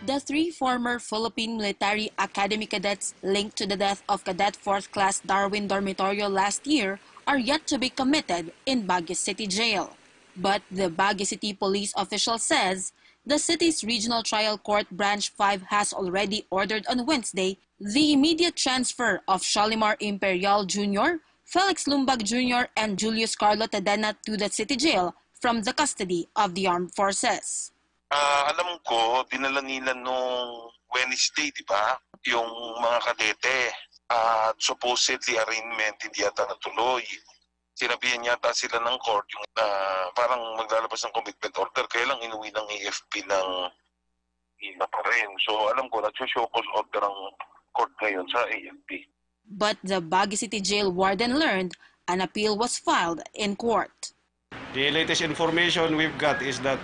The three former Philippine Military Academy cadets linked to the death of Cadet 4th Class Darwin Dormitorio last year are yet to be committed in Baguio City Jail. But the Baguio City police official says the city's Regional Trial Court Branch 5 has already ordered on Wednesday the immediate transfer of Shalimar Imperial Jr., Felix Lumbag Jr., and Julius Carlo Tadena to the city jail from the custody of the armed forces. Alam ko, dinala nila nung Wednesday, di ba? Yung mga kadete. Supposedly arraignment hindi yata natuloy. Sinabihan yata sila ng court yung parang maglalabas ng commitment order, kaya lang inuwi ng AFP ng iba pa rin. So alam ko, nag-show cause order ang court ngayon sa AFP. But the Baguio City Jail warden learned an appeal was filed in court. The latest information we've got is that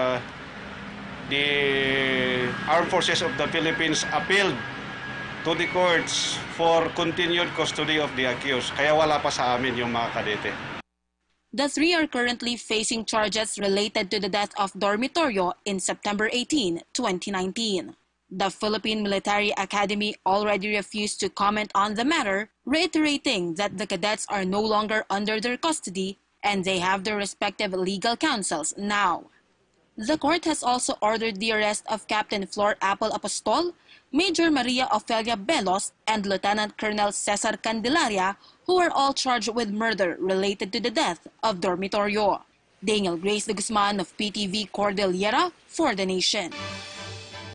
the Armed Forces of the Philippines appealed to the courts for continued custody of the accused. Kaya wala pa sa amin yung mga kadete. The three are currently facing charges related to the death of Dormitorio in September 18, 2019. The Philippine Military Academy already refused to comment on the matter, reiterating that the cadets are no longer under their custody and they have their respective legal counsels now. The court has also ordered the arrest of Captain Flor Apple Apostol, Major Maria Ofelia Belos, and Lieutenant Colonel Cesar Candelaria, who are all charged with murder related to the death of Dormitorio. Daniel Grace de Guzman of PTV Cordillera for The Nation.